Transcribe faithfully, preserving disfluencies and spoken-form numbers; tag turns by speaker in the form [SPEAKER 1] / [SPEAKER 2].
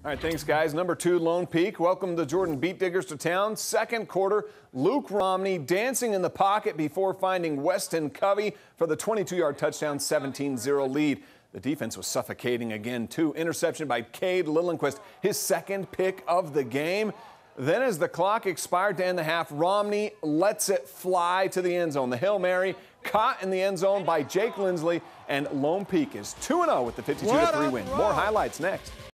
[SPEAKER 1] All right, thanks, guys. Number two, Lone Peak. Welcome the Jordan Beat Diggers to town. Second quarter, Luke Romney dancing in the pocket before finding Weston Covey for the twenty-two yard touchdown, seventeen zero lead. The defense was suffocating again, too. Interception by Cade Lillenquist, his second pick of the game. Then as the clock expired to end the half, Romney lets it fly to the end zone. The Hail Mary caught in the end zone by Jake Lindsley, and Lone Peak is two and oh with the fifty-two to three win. More highlights next.